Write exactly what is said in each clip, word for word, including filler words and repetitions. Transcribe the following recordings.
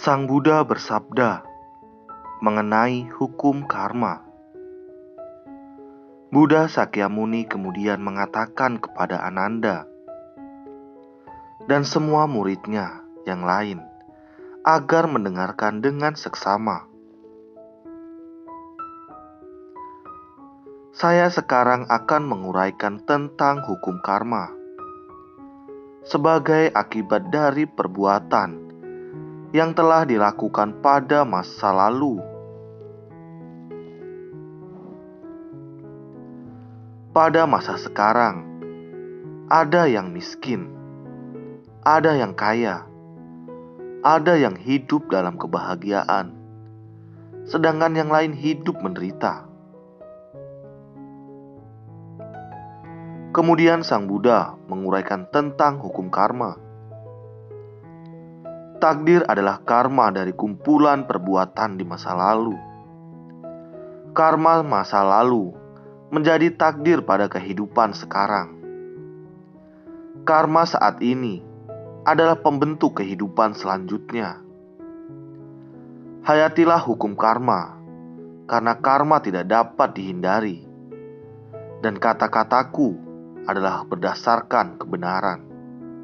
Sang Buddha bersabda mengenai hukum karma. Buddha Sakyamuni kemudian mengatakan kepada Ananda dan semua muridnya yang lain agar mendengarkan dengan seksama. Saya sekarang akan menguraikan tentang hukum karma sebagai akibat dari perbuatan yang telah dilakukan pada masa lalu. Pada masa sekarang, ada yang miskin, ada yang kaya, ada yang hidup dalam kebahagiaan, sedangkan yang lain hidup menderita. Kemudian Sang Buddha menguraikan tentang hukum karma. Takdir adalah karma dari kumpulan perbuatan di masa lalu. Karma masa lalu menjadi takdir pada kehidupan sekarang. Karma saat ini adalah pembentuk kehidupan selanjutnya. Hayatilah hukum karma, karena karma tidak dapat dihindari. Dan kata-kataku adalah berdasarkan kebenaran.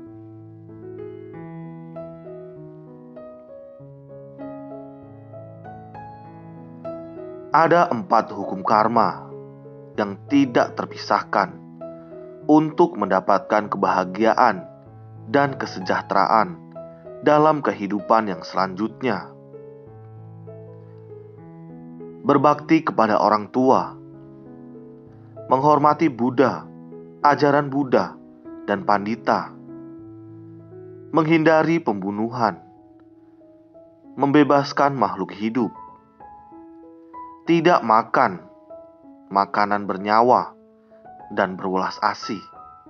Ada empat hukum karma yang tidak terpisahkan untuk mendapatkan kebahagiaan dan kesejahteraan dalam kehidupan yang selanjutnya. Berbakti kepada orang tua, menghormati Buddha, ajaran Buddha, dan pandita, menghindari pembunuhan, membebaskan makhluk hidup, tidak makan makanan bernyawa, dan berwelas asih.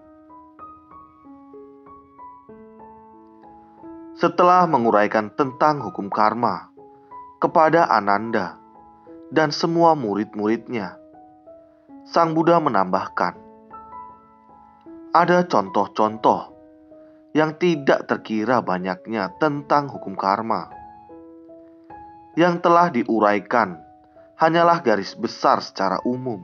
Setelah menguraikan tentang hukum karma kepada Ananda dan semua murid-muridnya, Sang Buddha menambahkan, ada contoh-contoh yang tidak terkira banyaknya tentang hukum karma. Yang telah diuraikan hanyalah garis besar secara umum.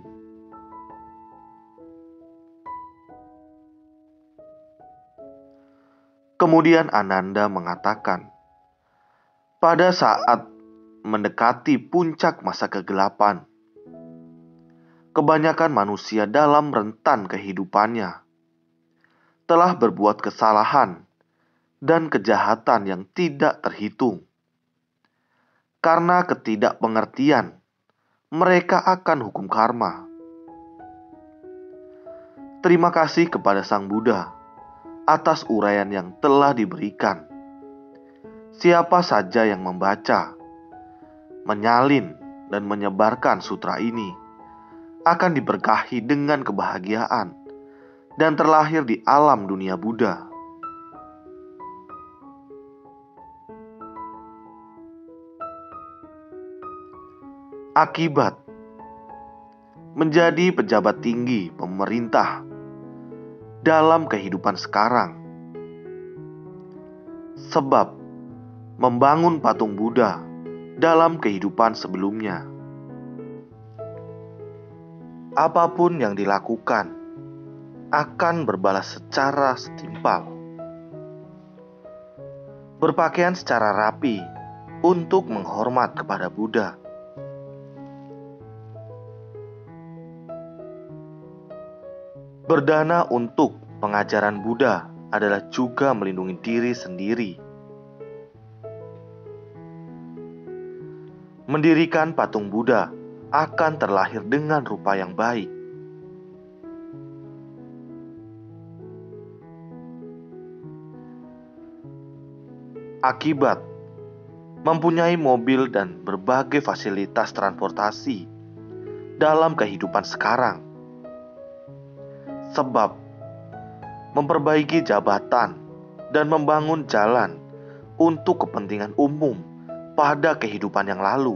Kemudian Ananda mengatakan, pada saat mendekati puncak masa kegelapan, kebanyakan manusia dalam rentan kehidupannya telah berbuat kesalahan dan kejahatan yang tidak terhitung. Karena ketidakpengertian mereka akan hukum karma. Terima kasih kepada Sang Buddha atas uraian yang telah diberikan. Siapa saja yang membaca, menyalin, dan menyebarkan sutra ini akan diberkahi dengan kebahagiaan dan terlahir di alam dunia Buddha. Akibat menjadi pejabat tinggi pemerintah dalam kehidupan sekarang. Sebab membangun patung Buddha dalam kehidupan sebelumnya. Apapun yang dilakukan akan berbalas secara setimpal. Berpakaian secara rapi untuk menghormat kepada Buddha. Berdana untuk pengajaran Buddha adalah juga melindungi diri sendiri. Mendirikan patung Buddha akan terlahir dengan rupa yang baik. Akibat mempunyai mobil dan berbagai fasilitas transportasi dalam kehidupan sekarang. Sebab memperbaiki jabatan dan membangun jalan untuk kepentingan umum pada kehidupan yang lalu.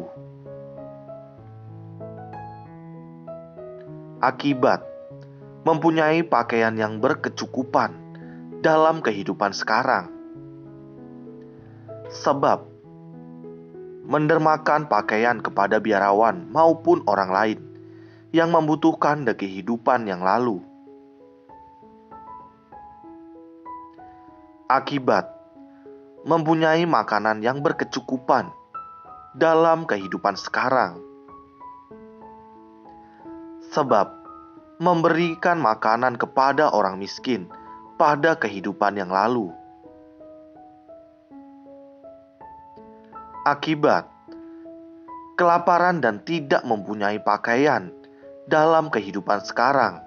Akibat mempunyai pakaian yang berkecukupan dalam kehidupan sekarang. Sebab mendermakan pakaian kepada biarawan maupun orang lain yang membutuhkan dari kehidupan yang lalu. Akibat mempunyai makanan yang berkecukupan dalam kehidupan sekarang. Sebab memberikan makanan kepada orang miskin pada kehidupan yang lalu. Akibat kelaparan dan tidak mempunyai pakaian dalam kehidupan sekarang.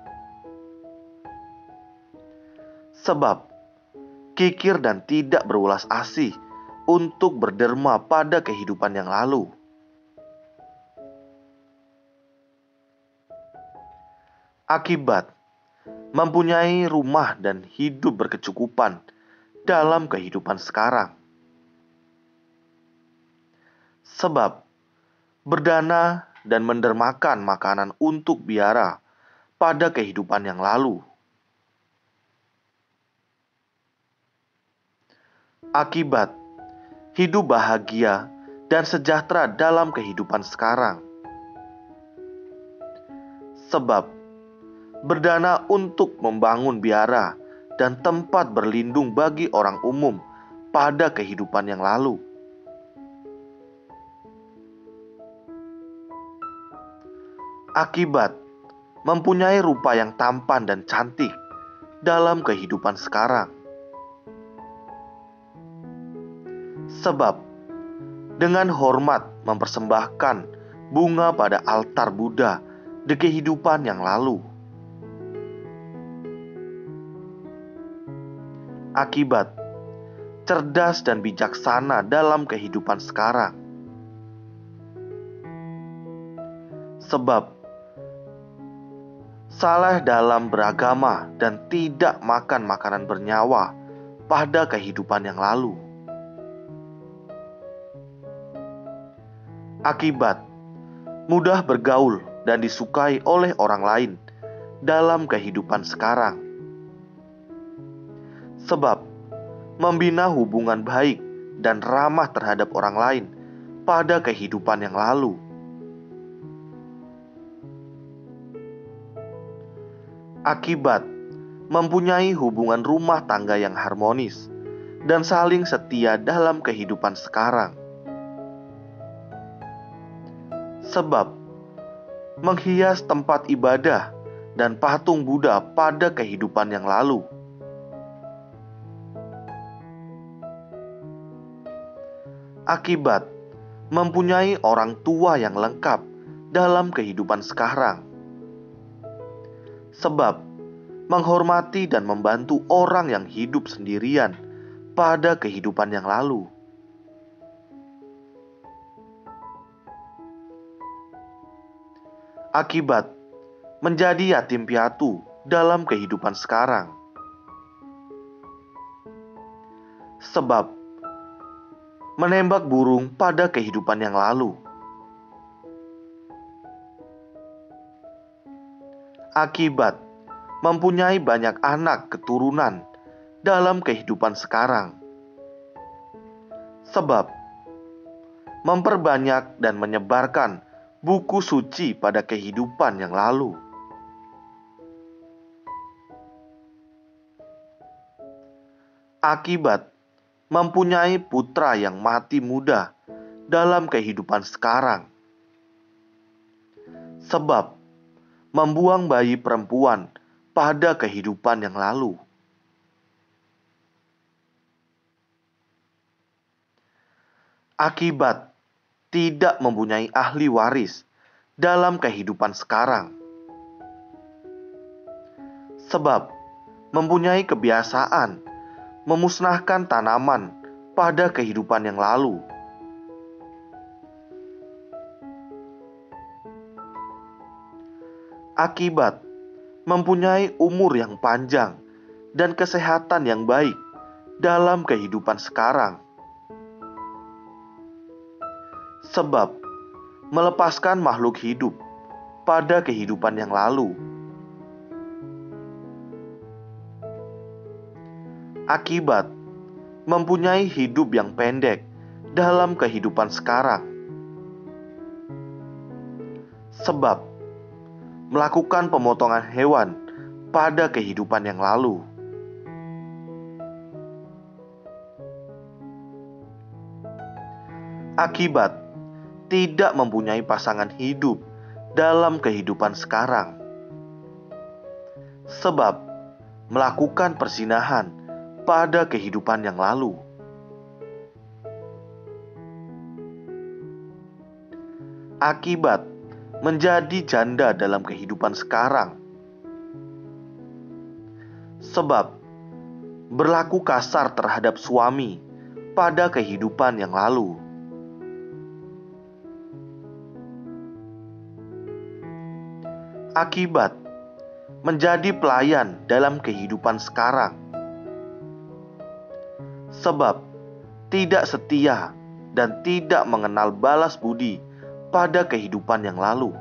Sebab kikir dan tidak berulas asih untuk berderma pada kehidupan yang lalu. Akibat mempunyai rumah dan hidup berkecukupan dalam kehidupan sekarang. Sebab berdana dan mendermakan makanan untuk biara pada kehidupan yang lalu. Akibat hidup bahagia dan sejahtera dalam kehidupan sekarang. Sebab berdana untuk membangun biara dan tempat berlindung bagi orang umum pada kehidupan yang lalu. Akibat mempunyai rupa yang tampan dan cantik dalam kehidupan sekarang. Sebab dengan hormat mempersembahkan bunga pada altar Buddha di kehidupan yang lalu. Akibat cerdas dan bijaksana dalam kehidupan sekarang. Sebab salah dalam beragama dan tidak makan makanan bernyawa pada kehidupan yang lalu. Akibat mudah bergaul dan disukai oleh orang lain dalam kehidupan sekarang. Sebab membina hubungan baik dan ramah terhadap orang lain pada kehidupan yang lalu. Akibat mempunyai hubungan rumah tangga yang harmonis dan saling setia dalam kehidupan sekarang. Sebab menghias tempat ibadah dan patung Buddha pada kehidupan yang lalu. Akibat mempunyai orang tua yang lengkap dalam kehidupan sekarang. Sebab menghormati dan membantu orang yang hidup sendirian pada kehidupan yang lalu. Akibat menjadi yatim piatu dalam kehidupan sekarang. Sebab menembak burung pada kehidupan yang lalu. Akibat mempunyai banyak anak keturunan dalam kehidupan sekarang. Sebab memperbanyak dan menyebarkan buku suci pada kehidupan yang lalu. Akibat mempunyai putra yang mati muda dalam kehidupan sekarang. Sebab membuang bayi perempuan pada kehidupan yang lalu. Akibat tidak mempunyai ahli waris dalam kehidupan sekarang. Sebab mempunyai kebiasaan memusnahkan tanaman pada kehidupan yang lalu. Akibat mempunyai umur yang panjang dan kesehatan yang baik dalam kehidupan sekarang. Sebab melepaskan makhluk hidup pada kehidupan yang lalu. Akibat mempunyai hidup yang pendek dalam kehidupan sekarang. Sebab melakukan pemotongan hewan pada kehidupan yang lalu. Akibat tidak mempunyai pasangan hidup dalam kehidupan sekarang. Sebab melakukan perzinahan pada kehidupan yang lalu. Akibat menjadi janda dalam kehidupan sekarang. Sebab berlaku kasar terhadap suami pada kehidupan yang lalu. Akibat menjadi pelayan dalam kehidupan sekarang. Sebab tidak setia dan tidak mengenal balas budi pada kehidupan yang lalu.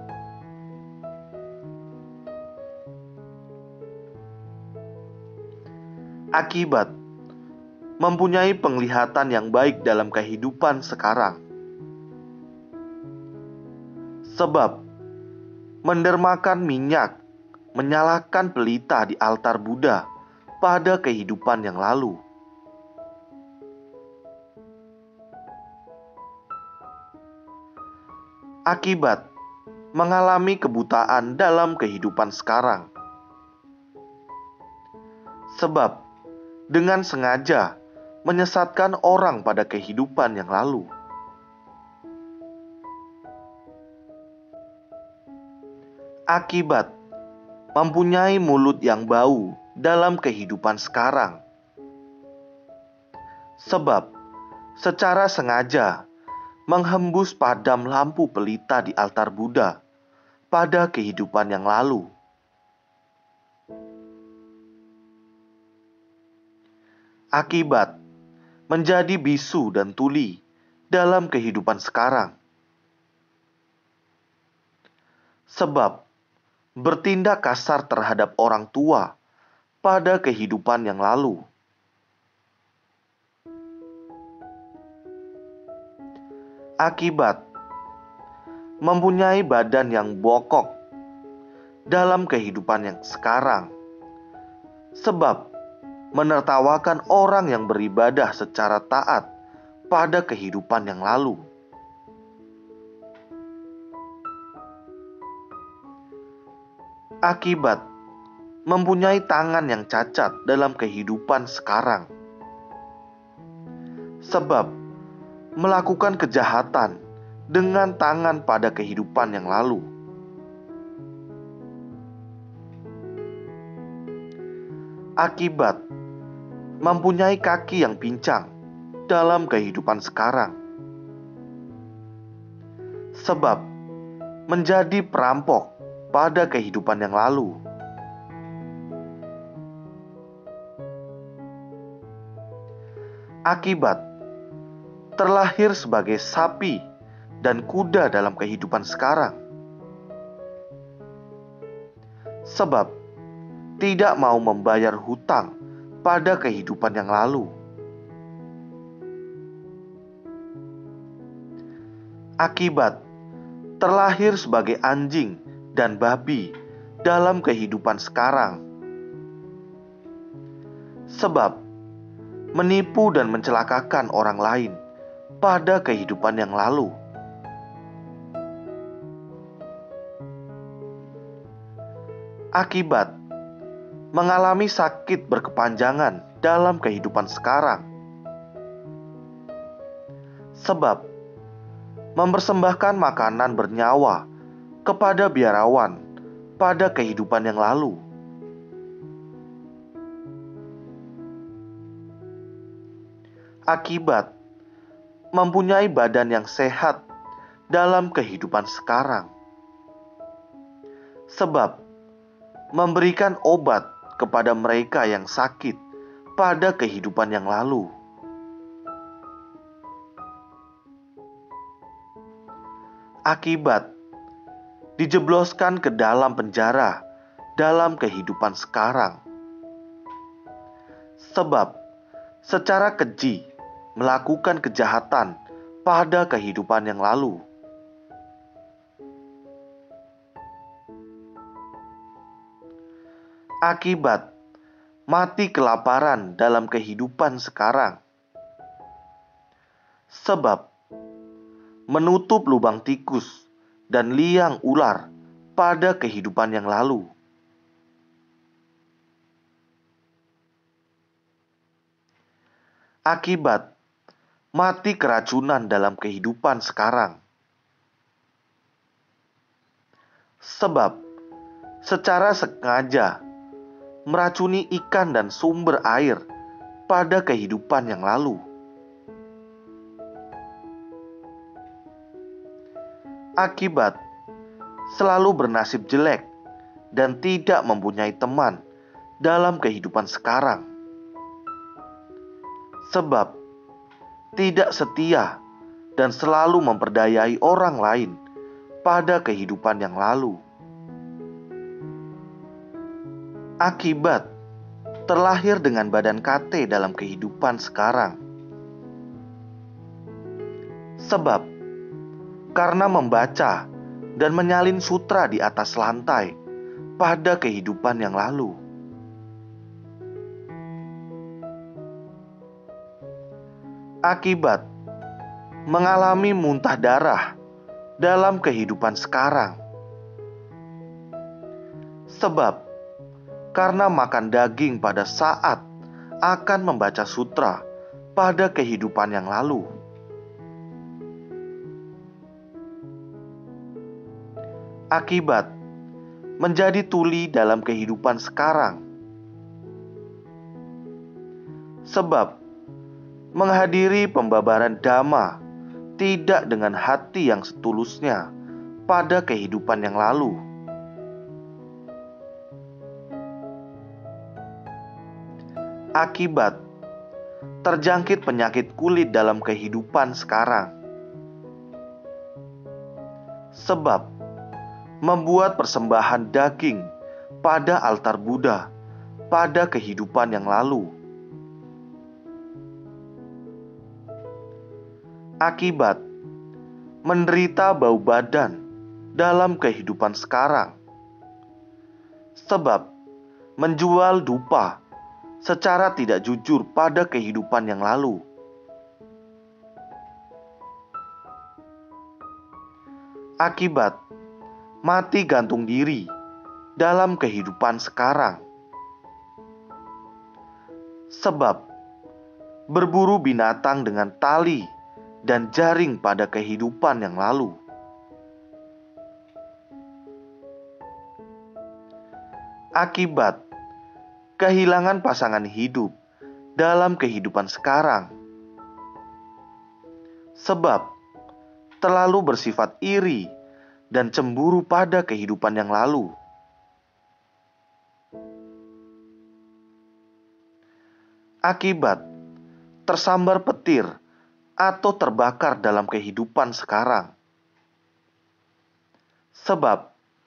Akibat mempunyai penglihatan yang baik dalam kehidupan sekarang. Sebab mendermakan minyak, menyalakan pelita di altar Buddha pada kehidupan yang lalu. Akibat mengalami kebutaan dalam kehidupan sekarang. Sebab dengan sengaja menyesatkan orang pada kehidupan yang lalu. Akibat mempunyai mulut yang bau dalam kehidupan sekarang. Sebab secara sengaja menghembus padam lampu pelita di altar Buddha pada kehidupan yang lalu. Akibat menjadi bisu dan tuli dalam kehidupan sekarang. Sebab bertindak kasar terhadap orang tua pada kehidupan yang lalu. Akibat mempunyai badan yang bokok dalam kehidupan yang sekarang. Sebab menertawakan orang yang beribadah secara taat pada kehidupan yang lalu. Akibat mempunyai tangan yang cacat dalam kehidupan sekarang. Sebab melakukan kejahatan dengan tangan pada kehidupan yang lalu. Akibat mempunyai kaki yang pincang dalam kehidupan sekarang. Sebab menjadi perampok pada kehidupan yang lalu. Akibat terlahir sebagai sapi dan kuda dalam kehidupan sekarang. Sebab tidak mau membayar hutang pada kehidupan yang lalu. Akibat terlahir sebagai anjing dan babi dalam kehidupan sekarang. Sebab menipu dan mencelakakan orang lain pada kehidupan yang lalu. Akibat mengalami sakit berkepanjangan dalam kehidupan sekarang. Sebab mempersembahkan makanan bernyawa kepada biarawan pada kehidupan yang lalu. Akibat mempunyai badan yang sehat dalam kehidupan sekarang. Sebab memberikan obat kepada mereka yang sakit pada kehidupan yang lalu. Akibat dijebloskan ke dalam penjara dalam kehidupan sekarang. Sebab secara keji melakukan kejahatan pada kehidupan yang lalu. Akibat mati kelaparan dalam kehidupan sekarang. Sebab menutup lubang tikus dan liang ular pada kehidupan yang lalu. Akibat mati keracunan dalam kehidupan sekarang. Sebab secara sengaja meracuni ikan dan sumber air pada kehidupan yang lalu. Akibat selalu bernasib jelek dan tidak mempunyai teman dalam kehidupan sekarang. Sebab tidak setia dan selalu memperdayai orang lain pada kehidupan yang lalu. Akibat terlahir dengan badan K T dalam kehidupan sekarang. Sebab karena membaca dan menyalin sutra di atas lantai pada kehidupan yang lalu. Akibat mengalami muntah darah dalam kehidupan sekarang. Sebab karena makan daging pada saat akan membaca sutra pada kehidupan yang lalu. Akibat menjadi tuli dalam kehidupan sekarang. Sebab menghadiri pembabaran dhamma tidak dengan hati yang setulusnya pada kehidupan yang lalu. Akibat terjangkit penyakit kulit dalam kehidupan sekarang. Sebab membuat persembahan daging pada altar Buddha pada kehidupan yang lalu. Akibat menderita bau badan dalam kehidupan sekarang. Sebab menjual dupa secara tidak jujur pada kehidupan yang lalu. Akibat mati gantung diri dalam kehidupan sekarang. Sebab berburu binatang dengan tali dan jaring pada kehidupan yang lalu. Akibat kehilangan pasangan hidup dalam kehidupan sekarang. Sebab terlalu bersifat iri dan cemburu pada kehidupan yang lalu. Akibat tersambar petir atau terbakar dalam kehidupan sekarang. Sebab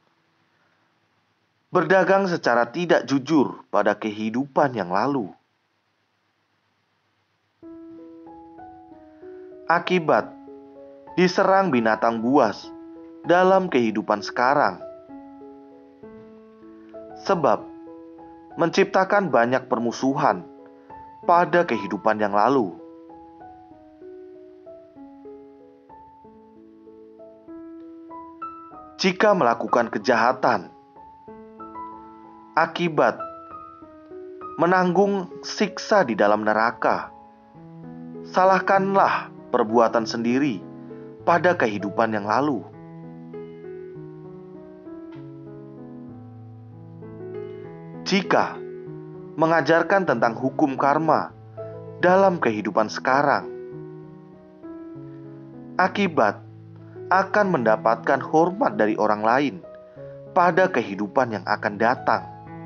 berdagang secara tidak jujur pada kehidupan yang lalu. Akibat diserang binatang buas dalam kehidupan sekarang. Sebab menciptakan banyak permusuhan pada kehidupan yang lalu. Jika melakukan kejahatan, akibat menanggung siksa di dalam neraka, salahkanlah perbuatan sendiri pada kehidupan yang lalu. Jika mengajarkan tentang hukum karma dalam kehidupan sekarang, akibat akan mendapatkan hormat dari orang lain pada kehidupan yang akan datang.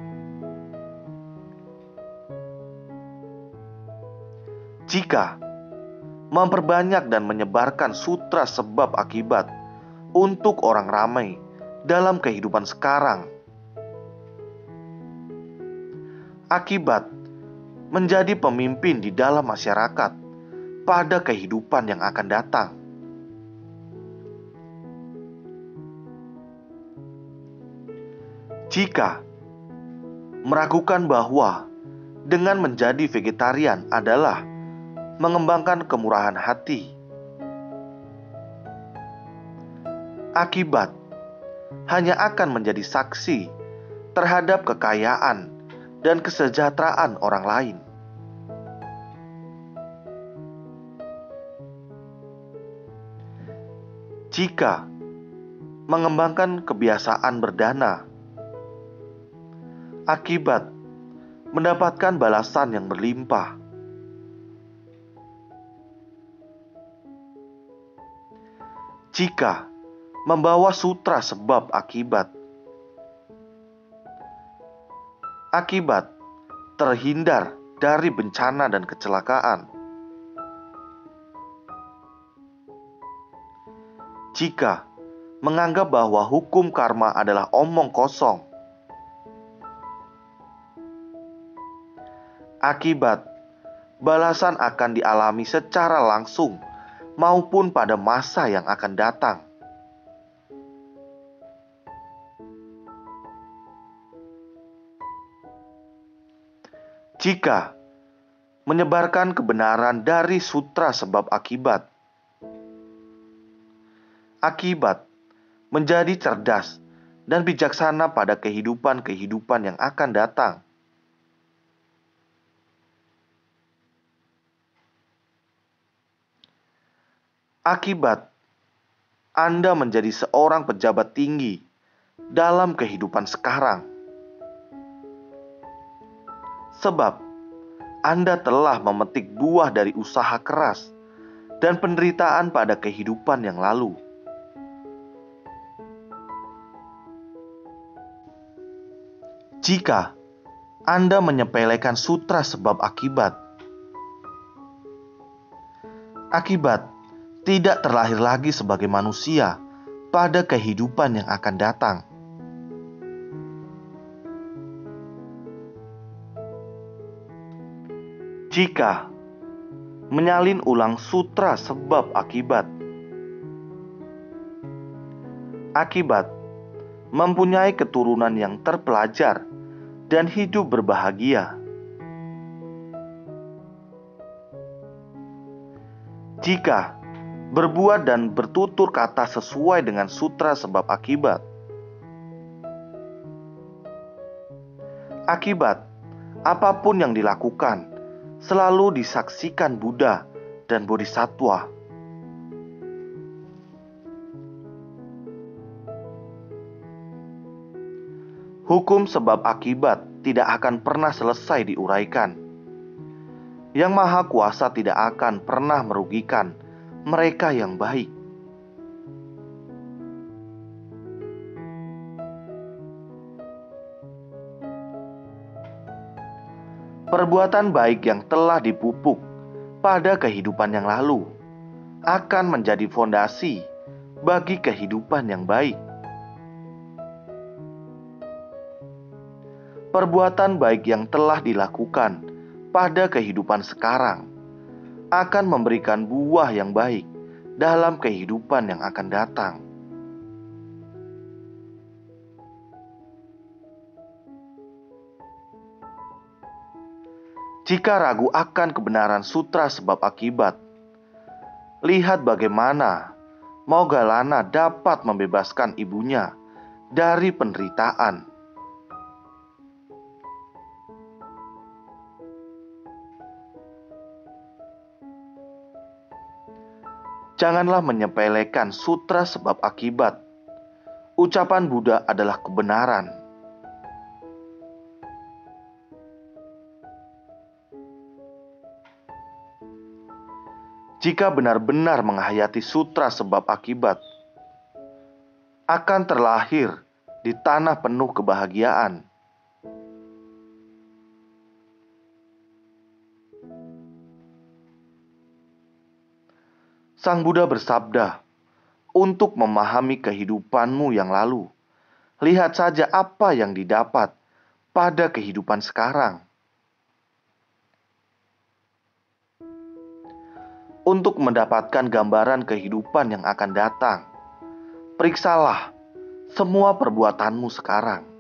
Jika memperbanyak dan menyebarkan sutra sebab akibat untuk orang ramai dalam kehidupan sekarang, akibat menjadi pemimpin di dalam masyarakat pada kehidupan yang akan datang. Jika meragukan bahwa dengan menjadi vegetarian adalah mengembangkan kemurahan hati. Akibat hanya akan menjadi saksi terhadap kekayaan dan kesejahteraan orang lain. Jika mengembangkan kebiasaan berdana, akibat mendapatkan balasan yang berlimpah. Jika membawa sutra sebab akibat, akibat terhindar dari bencana dan kecelakaan. Jika menganggap bahwa hukum karma adalah omong kosong, akibat balasan akan dialami secara langsung maupun pada masa yang akan datang. Jika menyebarkan kebenaran dari sutra sebab akibat, akibat menjadi cerdas dan bijaksana pada kehidupan-kehidupan yang akan datang. Akibat Anda menjadi seorang pejabat tinggi dalam kehidupan sekarang, sebab Anda telah memetik buah dari usaha keras dan penderitaan pada kehidupan yang lalu. Jika Anda menyepelekan sutra sebab akibat, akibat tidak terlahir lagi sebagai manusia pada kehidupan yang akan datang. Jika menyalin ulang sutra sebab akibat, akibat mempunyai keturunan yang terpelajar dan hidup berbahagia. Jika berbuat dan bertutur kata sesuai dengan sutra sebab akibat, akibat apapun yang dilakukan selalu disaksikan Buddha dan Bodhisattva. Hukum sebab akibat tidak akan pernah selesai diuraikan. Yang Maha Kuasa tidak akan pernah merugikan mereka yang baik. Perbuatan baik yang telah dipupuk pada kehidupan yang lalu akan menjadi fondasi bagi kehidupan yang baik. Perbuatan baik yang telah dilakukan pada kehidupan sekarang akan memberikan buah yang baik dalam kehidupan yang akan datang. Jika ragu akan kebenaran sutra sebab akibat, lihat bagaimana Moggallana dapat membebaskan ibunya dari penderitaan. Janganlah menyepelekan sutra sebab akibat. Ucapan Buddha adalah kebenaran. Jika benar-benar menghayati sutra sebab akibat, akan terlahir di tanah penuh kebahagiaan. Sang Buddha bersabda, untuk memahami kehidupanmu yang lalu, lihat saja apa yang didapat pada kehidupan sekarang. Untuk mendapatkan gambaran kehidupan yang akan datang, periksalah semua perbuatanmu sekarang.